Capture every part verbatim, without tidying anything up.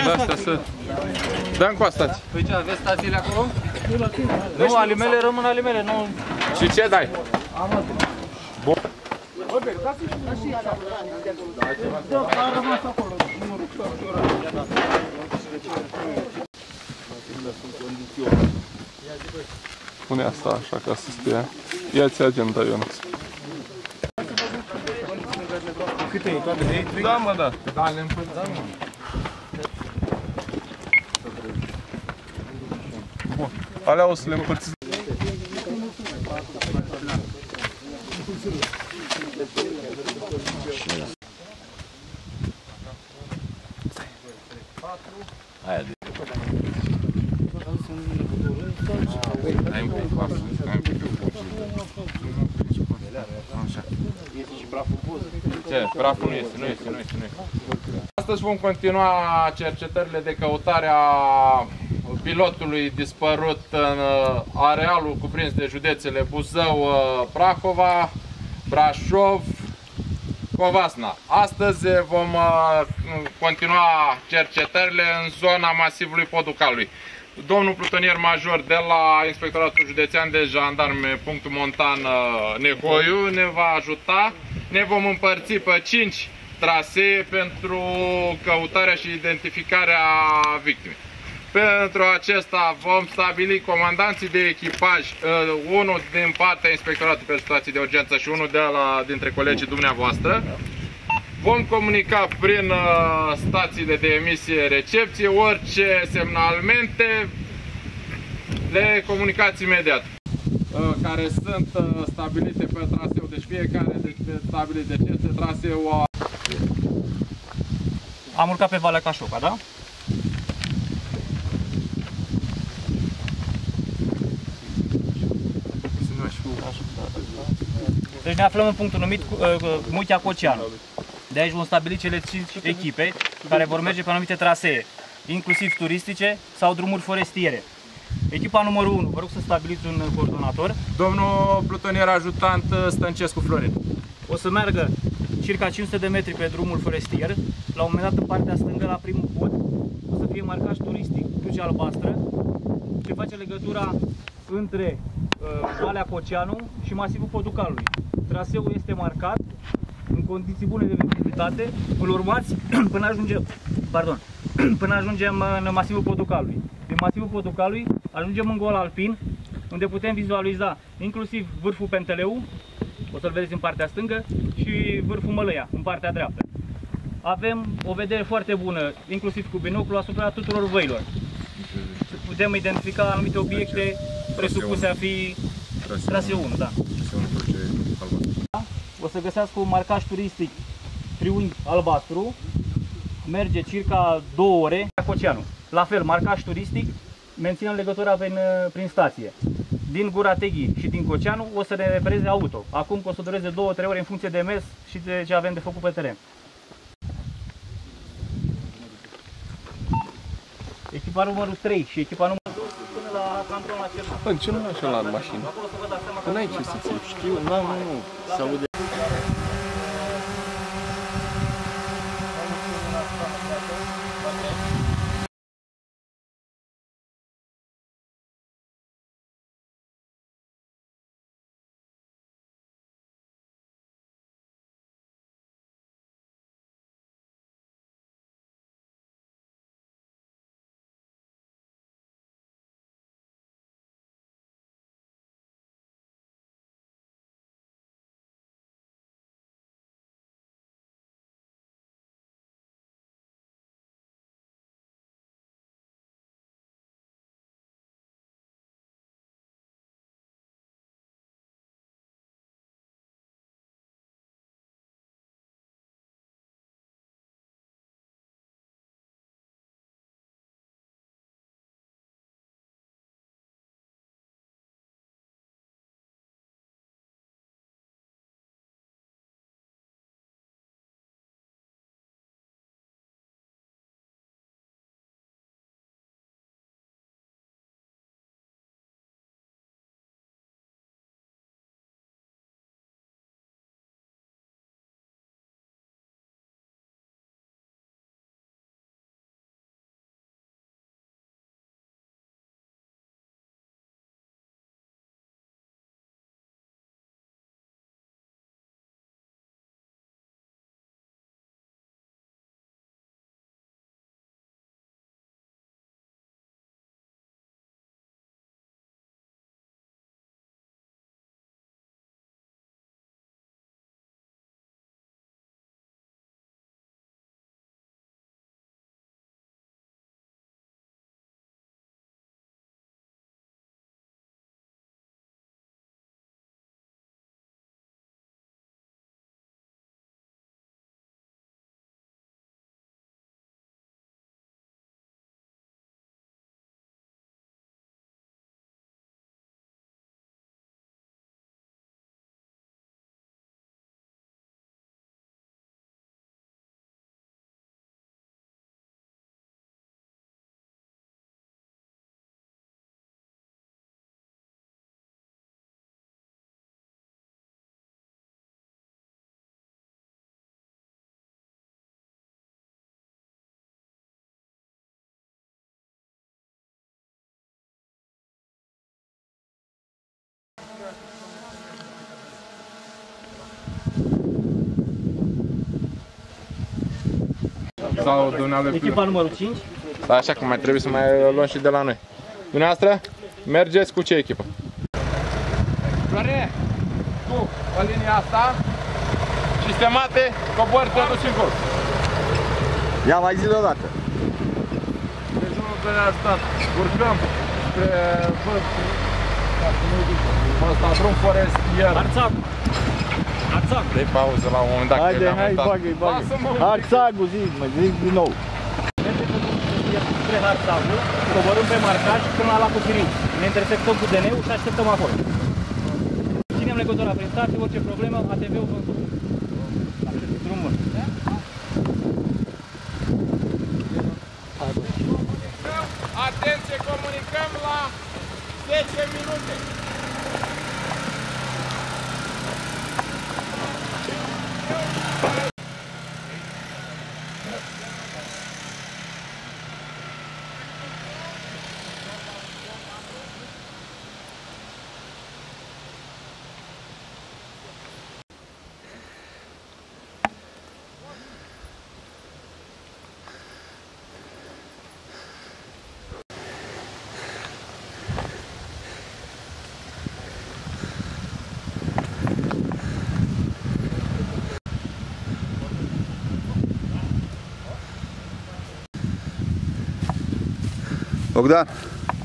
Da, astea să... Dă-mi cu asta. Păi ce, aveți stațiile acolo? Nu, alimele rămân alimele, nu... Și ce dai? Bun. Pune asta așa ca să stea. Ia-ți agenda, Ionuț. Câte e? Toate de ei? Da, mă, da. Da, le împărțim. Bun. Alea o să le împărțim. Aia de... Ai un pic față. Este și praful în poză. Ce? Praful nu este, nu este, nu este, nu este. Astăzi vom continua cercetările de căutare a pilotului dispărut în arealul cuprins de județele Buzău, Prahova, Brașov, Covasna. Astăzi vom continua cercetările în zona masivului Poducalului. Domnul plutonier major de la Inspectoratul Județean de Jandarme, punctul montan Nehoiu, ne va ajuta. Ne vom împărți pe cinci trasee pentru căutarea și identificarea victimei. Pentru acesta vom stabili comandanții de echipaj, unul din partea Inspectoratului pentru Situații de Urgență și unul de la, dintre colegii dumneavoastră. Vom comunica prin stațiile de emisie recepție, orice semnalmente le comunicați imediat. Care sunt stabilite pe traseu, deci fiecare este stabilit de aceste traseu. Am urcat pe Valea Cașoca, da? Deci ne aflăm în punctul numit uh, Muchea Coceanu. De aici vom stabili cele cinci echipe care vor merge pe anumite trasee, inclusiv turistice sau drumuri forestiere. Echipa numărul unu, vă rog să stabiliți un coordonator. Domnul plutonier ajutant Stăncescu Florin. O să meargă circa cinci sute de metri pe drumul forestier. La un moment dat, în partea stângă, la primul pod, o să fie marcaj turistic Crucea Albastră, ce face legătura între uh, Valea Coceanu și masivul Poducalului. Traseul este marcat în condiții bune de vizibilitate. Îl urmați până ajungem, pardon, până ajungem în masivul Poducalului. Din masivul Poducalului ajungem în gol alpin, unde putem vizualiza inclusiv vârful Penteleu, o să-l vedeți în partea stângă, și vârful Mălăia, în partea dreaptă. Avem o vedere foarte bună, inclusiv cu binoclu, asupra tuturor văilor. Putem identifica anumite obiecte presupuse a fi traseul unu, da. O să găsească un marcaj turistic triunghi albastru, merge circa două ore la Coceanu. La fel, marcaj turistic, menținem legătura prin, prin stație. Din Gura Teghii și din Coceanu o să ne repereze auto. Acum o să dureze două trei ore în funcție de mers și de ce avem de făcut pe teren. Echipa numărul trei și echipa numărul doi până la canton la Cernat. Păi, ce nu așa la mașină? Nu ai ce să ți știu, nu, nu, nu, se aude. Sau dumneavoastră? Echipa numărul cinci. Da, așa că mai trebuie să mai luăm și de la noi. Dumneavoastră, mergeți cu ce echipă? Florin, tu, pe linia asta, sistemate, cobori, te duci încolo. Ia mai zi deodată. Deci unul care a stat, urcăm spre ăsta, drum forestier. Arțagu. Arțagu. Dă-i pauză la un moment dat. Haide, hai, bagă-i, bagă-i. Arțagu, zi, mă, zi din nou. Mergem pe drumul forestier spre Arțagu, coborâm pe marcaj până la lacul Firin. Ne intersectăm cu D N-ul și așteptăm acolo. Ținem legătura prin stație, orice problemă, A T V-ul văzut. Drumul. Atenție, comunicăm la zece minute. Bogdan.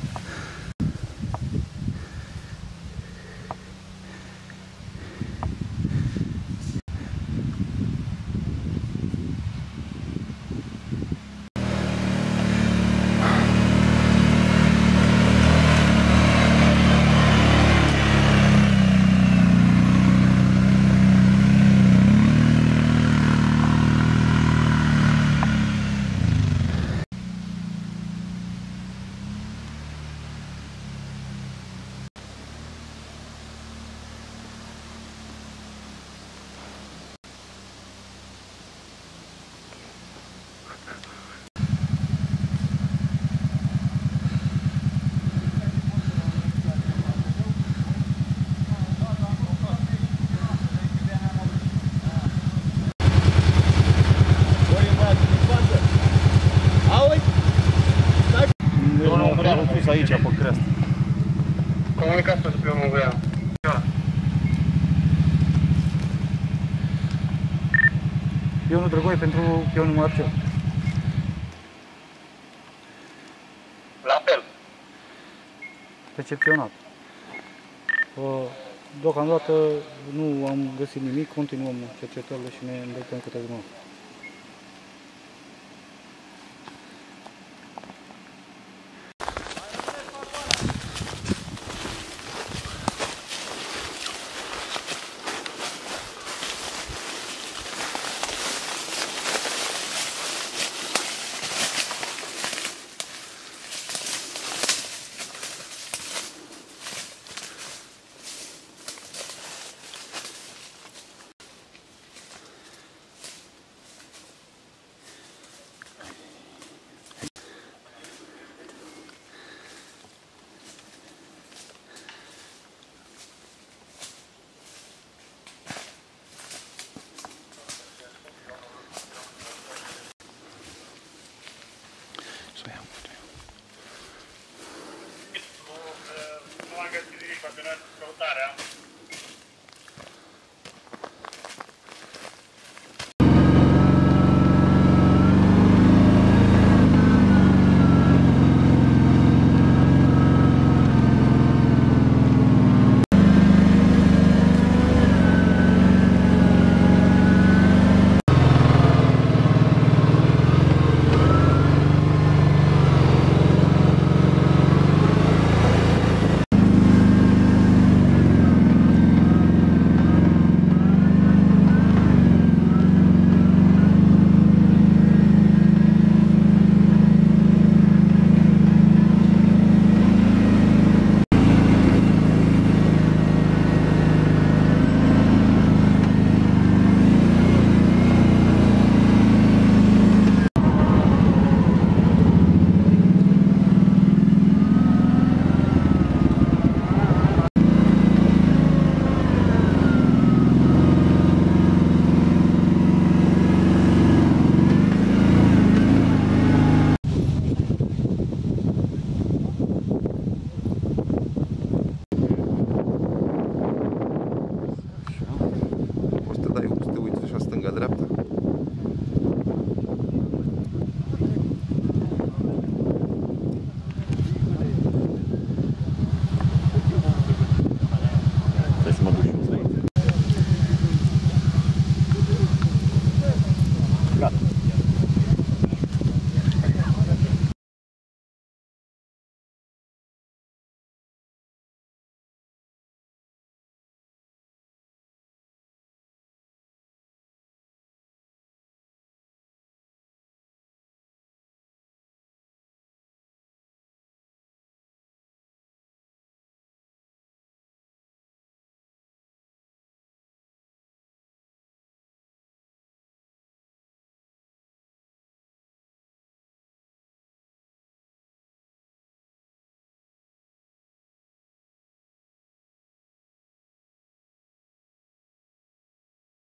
Aici, pe creastă. Comunicați pentru primul găian. Pionul Drăgoi pentru pionul Marcel. La fel. Recepționat. Deocamdată nu am găsit nimic, continuăm cercetările și ne îndreptăm către drum.